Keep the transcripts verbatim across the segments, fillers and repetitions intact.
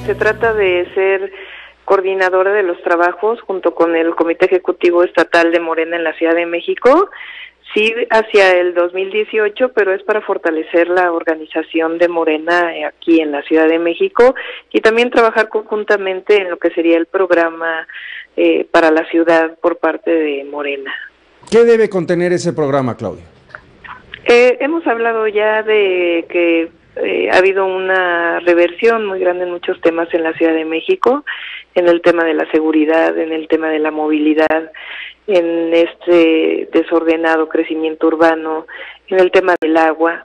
se trata de ser coordinadora de los trabajos junto con el Comité Ejecutivo Estatal de Morena en la Ciudad de México, sí hacia el dos mil dieciocho, pero es para fortalecer la organización de Morena aquí en la Ciudad de México y también trabajar conjuntamente en lo que sería el programa eh, para la ciudad por parte de Morena. ¿Qué debe contener ese programa, Claudia? Eh, hemos hablado ya de que eh, ha habido una reversión muy grande en muchos temas en la Ciudad de México, en el tema de la seguridad, en el tema de la movilidad, en este desordenado crecimiento urbano, en el tema del agua.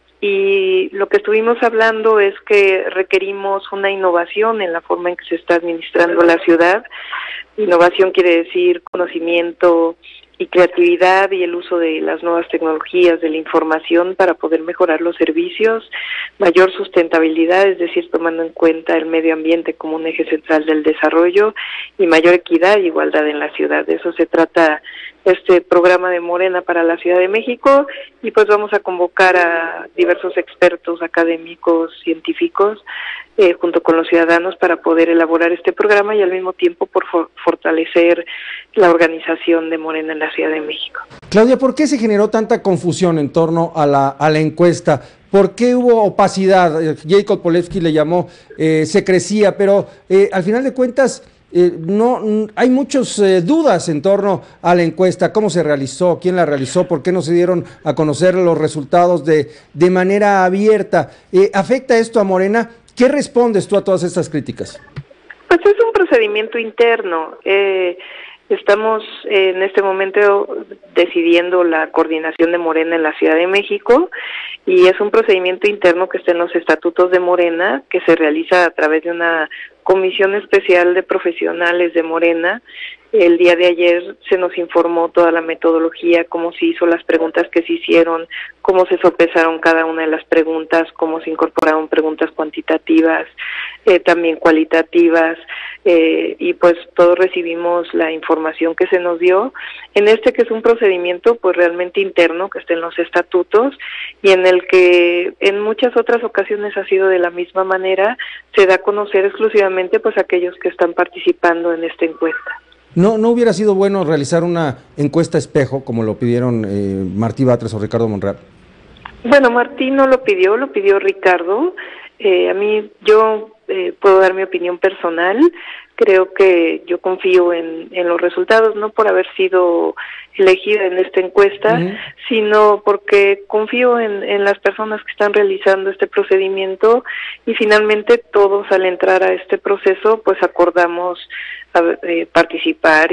Y lo que estuvimos hablando es que requerimos una innovación en la forma en que se está administrando la ciudad. Innovación quiere decir conocimiento y creatividad y el uso de las nuevas tecnologías de la información para poder mejorar los servicios, mayor sustentabilidad, es decir, tomando en cuenta el medio ambiente como un eje central del desarrollo, y mayor equidad e igualdad en la ciudad. De eso se trata este programa de Morena para la Ciudad de México, y pues vamos a convocar a diversos expertos académicos, científicos, eh, junto con los ciudadanos para poder elaborar este programa y al mismo tiempo por for fortalecer la organización de Morena en la Ciudad de México. Claudia, ¿por qué se generó tanta confusión en torno a la, a la encuesta? ¿Por qué hubo opacidad? Jacob Polewski le llamó eh, secrecía, pero eh, al final de cuentas eh, no hay muchas eh, dudas en torno a la encuesta. ¿Cómo se realizó? ¿Quién la realizó? ¿Por qué no se dieron a conocer los resultados de, de manera abierta? Eh, ¿Afecta esto a Morena? ¿Qué respondes tú a todas estas críticas? Pues es un procedimiento interno. Eh, Estamos en este momento decidiendo la coordinación de Morena en la Ciudad de México y es un procedimiento interno que está en los estatutos de Morena, que se realiza a través de una comisión especial de profesionales de Morena. El día de ayer se nos informó toda la metodología, cómo se hizo, las preguntas que se hicieron, cómo se sopesaron cada una de las preguntas, cómo se incorporaron preguntas cuantitativas, eh, también cualitativas, eh, y pues todos recibimos la información que se nos dio en este que es un procedimiento pues realmente interno que está en los estatutos y en el que en muchas otras ocasiones ha sido de la misma manera, se da a conocer exclusivamente pues aquellos que están participando en esta encuesta. ¿No, no hubiera sido bueno realizar una encuesta espejo, como lo pidieron eh, Martí Batres o Ricardo Monreal? Bueno, Martí no lo pidió, lo pidió Ricardo. Eh, a mí, yo eh, puedo dar mi opinión personal. Creo que yo confío en, en los resultados, no por haber sido elegida en esta encuesta, uh-huh. sino porque confío en, en las personas que están realizando este procedimiento y finalmente todos al entrar a este proceso pues acordamos a, eh, participar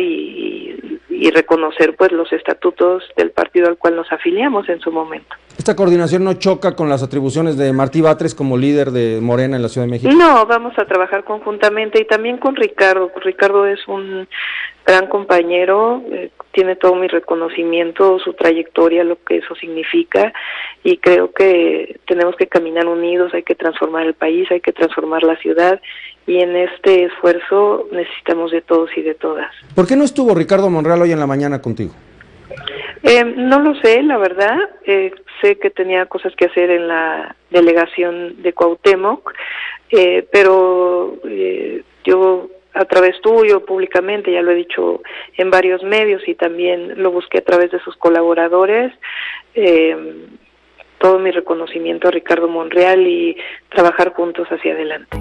y, y, y reconocer pues los estatutos del partido al cual nos afiliamos en su momento. ¿Esta coordinación no choca con las atribuciones de Martí Batres como líder de Morena en la Ciudad de México? No, vamos a trabajar conjuntamente y también con Ricardo. Ricardo es un gran compañero, eh, tiene todo mi reconocimiento, su trayectoria, lo que eso significa, y creo que tenemos que caminar unidos, hay que transformar el país, hay que transformar la ciudad, y en este esfuerzo necesitamos de todos y de todas. ¿Por qué no estuvo Ricardo Monreal hoy en la mañana contigo? Eh, no lo sé, la verdad, eh, sé que tenía cosas que hacer en la delegación de Cuauhtémoc, eh, pero eh, yo a través tuyo, públicamente, ya lo he dicho en varios medios y también lo busqué a través de sus colaboradores, eh, todo mi reconocimiento a Ricardo Monreal y trabajar juntos hacia adelante.